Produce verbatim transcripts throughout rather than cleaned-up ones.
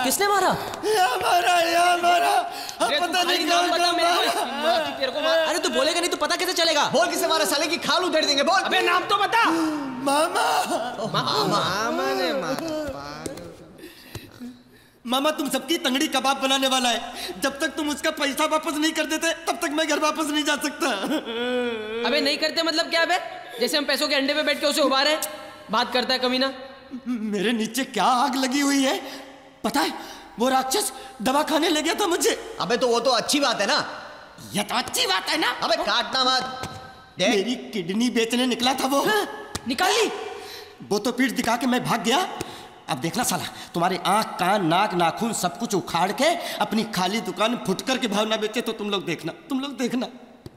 किसने मारा? यहाँ मारा, यहाँ मारा। अब पता नहीं कौन बता मेरे को। तेरे को मार। अरे तू बोलेगा नहीं तो पता कैसे चलेगा? बोल किसे मारा, साले की खाल उधेड़ देंगे। बोल। अबे नाम तो बता। मामा। मामा ने मारा। मामा तुम सबकी तंगड़ी कबाब बनाने वाला है। जब तक तुम उसका पैसा वापस नहीं कर देते तब तक मैं घर वापस नहीं जा सकता। अबे नहीं करते मतलब क्या बे? जैसे हम पैसों के अंडे पे बैठ के उसे उबारे बात करता है कमीना। मेरे नीचे क्या आग लगी हुई है पता है? वो राक्षस दवा खाने ले गया था मुझे। अबे तो वो तो अच्छी बात है ना। ये तो अच्छी बात है ना। अबे काटना मत। मेरी किडनी बेचने निकला था वो। हाँ, निकाल ली। वो तो पीठ दिखा के मैं भाग गया। अब देखना साला, तुम्हारे आंख कान नाक नाखून सब कुछ उखाड़ के अपनी खाली दुकान फुटकर के भाव ना बेचे तो तुम लोग देखना, तुम लोग देखना।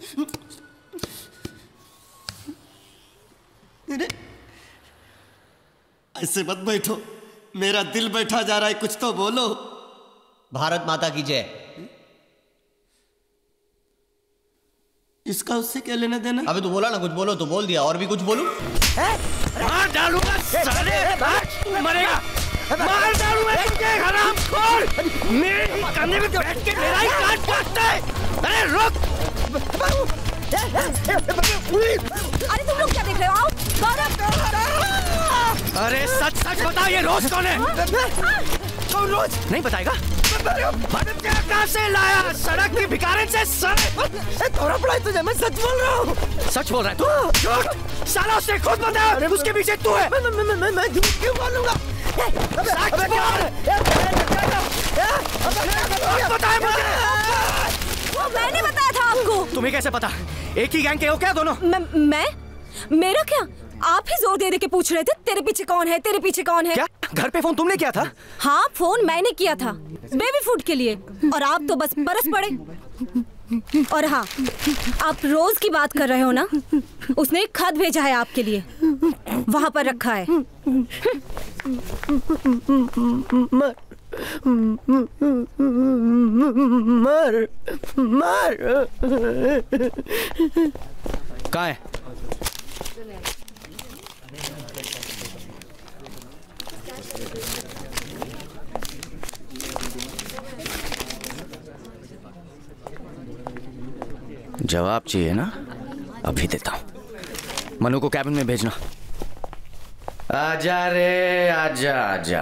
ऐसे मत बैठो, मेरा दिल बैठा जा रहा है, कुछ तो बोलो। भारत माता की जय। इसका उससे क्या लेना देना? अबे तू बोला ना कुछ बोलो, तो बोल दिया। और भी कुछ बोलूं? मार डालूंगा साले, मरेगा। मार डालूंगा तुझे हरामखोर। मेरे कंधे पे बैठ के मेरा ही काट काटता है। अरे रुक। अरे तुम लोग क्या देख रहे हो? आओ गौरव। अरे सच सच बता, ये रोज कौन है? कौन रोज? नहीं बताएगा? कहाँ से लाया? सड़क की भिखारन से सड़क। थोड़ा पड़ा है तुझे, मैं सच बोल रहा हूँ। सच बोल रहा है तू? झूठ। साला उसने खुद बताया उसके पीछे तू है। मैं मैं मैं मैं झूठ क्यों बोलूँगा? सच बोल। बताया मुझे। वो मैंने बताया था आपको। तुम्हें कैसे पता? एक ही गैंग के हो क्या दोनों? मैं मैं मेरा क्या? आप ही जोर दे दे के पूछ रहे थे तेरे पीछे कौन है, तेरे पीछे कौन है। क्या घर पे फोन तुमने किया था? हाँ फोन मैंने किया था बेबी फूड के लिए, और आप तो बस बरस पड़े। और हाँ, आप रोज की बात कर रहे हो ना? उसने एक खत भेजा है आपके लिए, वहाँ पर रखा है। मर मर मर कहाँ है? जवाब चाहिए ना? अभी देता हूँ। मनु को कैबिन में भेजना। आजा रे आजा आजा।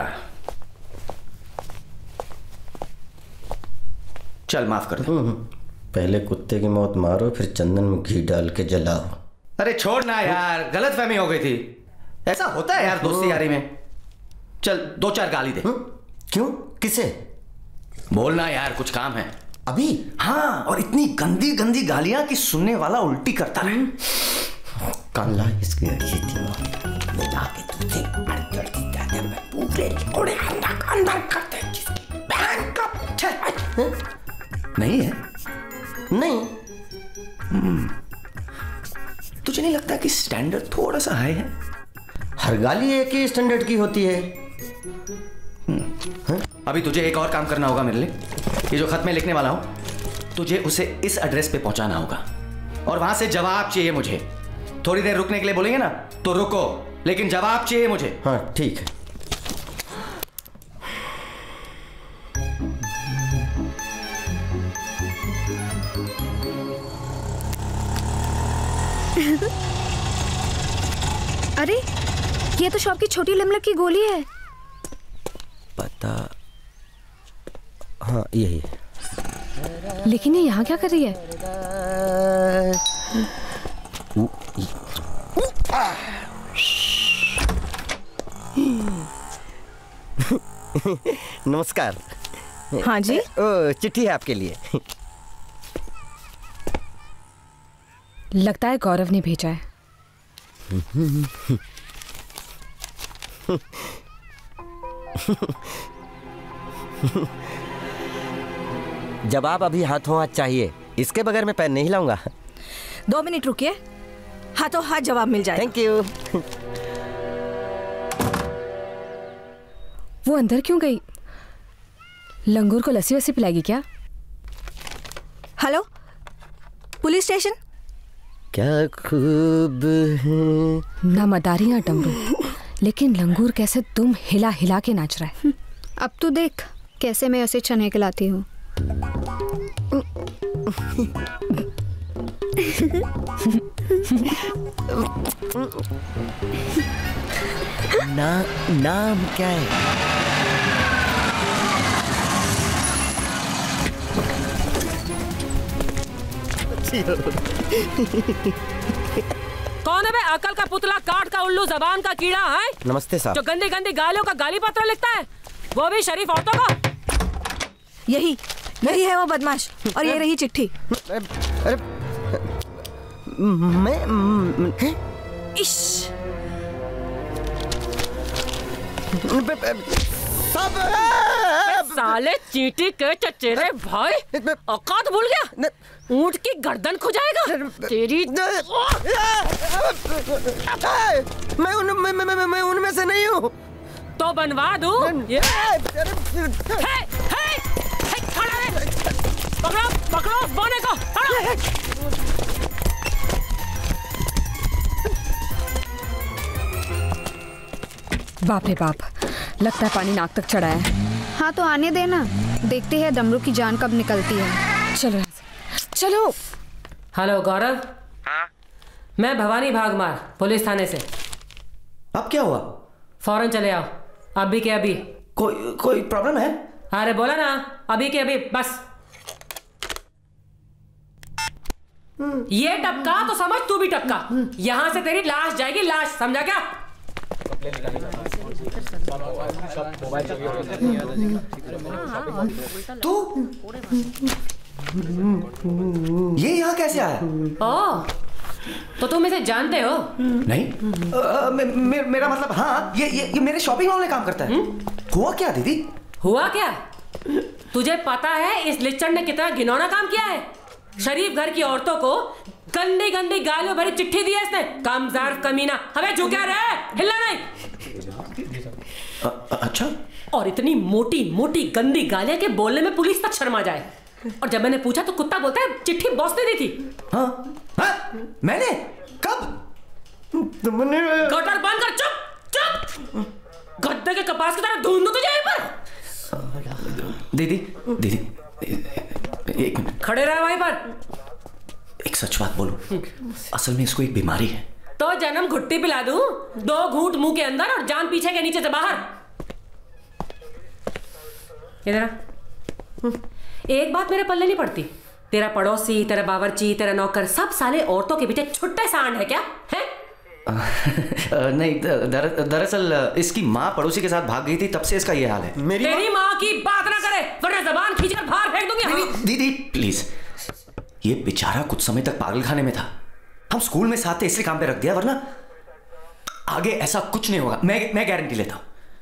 चल माफ कर दो। पहले कुत्ते की मौत मारो, फिर चंदन में घी डाल के जलाओ। अरे छोड़ ना यार, गलत फहमी हो गई थी। ऐसा होता है यार दोस्ती यारी में। चल दो चार गाली दे। क्यों? किसे? बोलना यार, कुछ काम है अभी। हाँ, और इतनी गंदी गंदी गालियां कि सुनने वाला उल्टी करता रहे। काला इसकी अच्छी थी मिला के तुझे अड़चड़ की जाते में पूरे कोड़े अंदर अंदर करते जिसकी बहन का नहीं है? नहीं। तुझे नहीं लगता कि स्टैंडर्ड थोड़ा सा हाई है? हर गाली एक ही स्टैंडर्ड की होती है। हा? अभी तुझे एक और काम करना होगा मेरे लिए। ये जो खत में लिखने वाला हूं, तुझे उसे इस एड्रेस पे पहुंचाना होगा, और वहां से जवाब चाहिए मुझे। थोड़ी देर रुकने के लिए बोलेंगे ना तो रुको, लेकिन जवाब चाहिए मुझे। हाँ ठीक है। अरे ये तो शॉप की छोटी लमलक की गोली है। पता हाँ यही। लेकिन ये यहाँ क्या कर रही है? नमस्कार। हाँ जी। ओ, चिट्ठी है आपके लिए। लगता है गौरव ने भेजा है। जवाब अभी हाथों हाथ चाहिए, इसके बगैर मैं पेन नहीं हिलाऊंगा। दो मिनट रुकिए, हाथों हाथ जवाब मिल जाए। Thank you. वो अंदर क्यों गई? लंगूर को लस्सी वस्सी पिलाएगी क्या? Hello, police station. क्या खूब है ना मदारी ना डमरू, लेकिन लंगूर कैसे तुम हिला हिला के नाच रहा है। अब तू देख। कैसे मैं उसे चने खिलाती हूँ। ना नाम क्या है? कौन है बे? अकल का पुतला, काट का उल्लू, जबान का कीड़ा है। नमस्ते साहब। जो गंदी गंदी गालियों का गाली पत्र लिखता है, वो भी शरीफ औरतों का। यही यही है वो बदमाश, और ये रही चिट्ठी। अरे मैं इश साले चींटी के चचेरे भाई, औकात भूल गया? ऊंट की गर्दन खुजाएगा तेरी। मैं उन मैं मैं मैं, मैं उनमें से नहीं हूँ। तो बनवा दूं? ये है, है, है, खड़ा है। पकड़ो पकड़ो उस बोने को, बाप रे बाप, लगता है पानी नाक तक चढ़ा है। हाँ तो आने देना, देखते हैं डमरू की जान कब निकलती है। चलो चलो। हेलो गौरव। हाँ? मैं भवानी भागमार, पुलिस थाने से। अब क्या हुआ? फौरन चले आओ, अभी के अभी। कोई कोई प्रॉब्लम है? अरे बोला ना, अभी के अभी बस। ये टपका तो समझ तू भी टपका, यहां से तेरी लाश जाएगी, लाश, समझा क्या? तू ये यहाँ कैसे आया? ओह, तो तुम इसे जानते हो? नहीं। आ, मे, मे, मेरा मतलब हाँ, ये ये, ये मेरे शॉपिंग मॉल में काम करता है। हुआ क्या दीदी? हुआ क्या? तुझे पता है इस लिच्चड़ ने कितना घिनौना काम किया है? शरीफ घर की औरतों को गंदी गंदी गालियों भरी चिट्ठी दी है इसने। कामजार कमीना, हमें झुका रहे, हिलना नहीं। आ, अच्छा। और इतनी मोटी मोटी गंदी गालियां के बोलने में पुलिस तक शर्मा जाए। और जब मैंने पूछा तो कुत्ता बोलता है चिट्ठी बॉस ने दी थी। हाँ, हाँ, मैंने कब? तुमने गटर बंद कर, चुप चुप। गद्दे के कपास की तरह ढूंढ दो तुझे यहीं पर। दीदी दीदी एक मिनट खड़े रहे वहीं पर। एक सच बात बोलूं, असल में इसको एक बीमारी है। तो जन्म घुट्टी पिला दूं, दो घूंट मुंह के अंदर और जान पीछे के नीचे से बाहर। इधर आ। एक बात मेरे पल्ले नहीं पड़ती, तेरा पड़ोसी, तेरा बावर्ची, तेरा नौकर, सब साले औरतों के पीछे छुट्टे सांड है क्या? है? नहीं, दर, दरअसल इसकी माँ पड़ोसी के साथ भाग गई थी, तब से इसका ये हाल है। मेरी तेरी माँ की बात ना करे, वरना जबान खींचकर बाहर फेंक दूंगी। दीदी प्लीज, ये बेचारा कुछ समय तक पागल खाने में था, हम स्कूल में साथ थे इसलिए काम पे रख दिया, वरना आगे ऐसा कुछ नहीं होगा, मैं मैं गारंटी लेता हूं।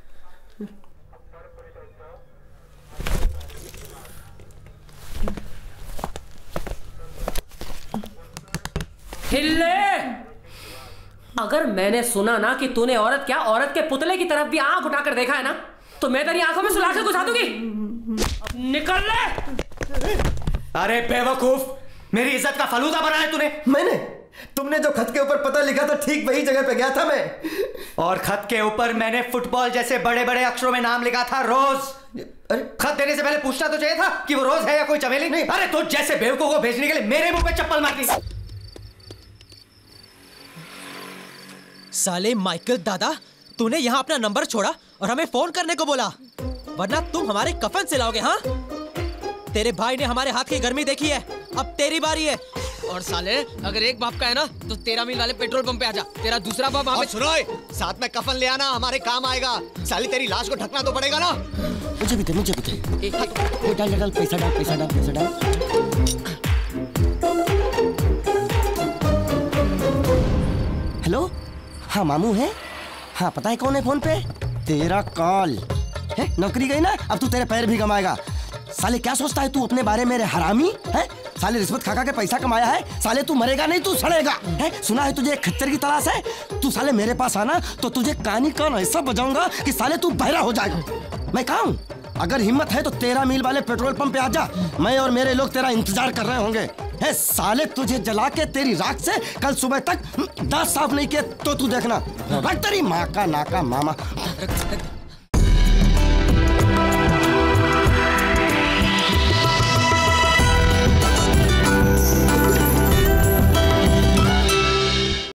हिल्ले! अगर मैंने सुना ना कि तूने औरत क्या औरत के पुतले की तरफ भी आंख उठाकर देखा है ना, तो मैं तेरी आंखों में सुला के घुसा दूंगी। निकल ले! अरे बेवकूफ, मेरी इज्जत का फलूदा बनाया तूने। मैंने? तुमने जो खत के ऊपर पता लिखा था ठीक वही जगह पे गया था मैं, और खत के ऊपर मैंने फुटबॉल जैसे बड़े बड़े अक्षरों में नाम लिखा था, रोज। अरे खत देने से पहले पूछना तो चाहिए था कि वो रोज है या कोई चमेली। नहीं, अरे तो जैसे बेवकूफ को भेजने के लिए मेरे मुंह पे चप्पल मार दी। साले माइकल दादा, तूने यहाँ अपना नंबर छोड़ा और हमें फोन करने को बोला, वरना तुम हमारे कफन से लाओगे। हाँ, तेरे भाई ने हमारे हाथ की गर्मी देखी है, अब तेरी बारी है। और साले, अगर एक बाप का है ना तो तेरह मील वाले पेट्रोल पंप पे आजा, तेरा दूसरा बाप वहाँ पे। सुनो, साथ में कफन ले आना, हमारे काम आएगा। साली तेरी लाश को ढकना तो पड़ेगा ना। मुझे भी दे, मुझे भी दे। डाल डाल पैसा डाल, पैसा डाल, पैसा डाल। हेलो, हाँ मामू है। हाँ पता है कौन है फोन पे? तेरा कॉल है, नौकरी गई ना, अब तू तेरे पैर भी कमाएगा। साले क्या सोचता है तू अपने बारे में रे हरामी है? साले रिश्वत खा खा के पैसा कमाया है, साले तू मरेगा नहीं, तू सड़ेगा है? सुना है तुझे एक खच्चर की तलाश है, तू साले मेरे पास आना तो तुझे कानी कान ऐसा बजाऊंगा कि साले तू बहरा हो जाएगा। मैं कहा हूँ, अगर हिम्मत है तो तेरह मील वाले पेट्रोल पंप पे आजा, मैं और मेरे लोग तेरा इंतजार कर रहे होंगे। है साले, तुझे जला के तेरी राख से कल सुबह तक दांत साफ नहीं किए तो तू देखना। तेरी माँ का नाका मामा।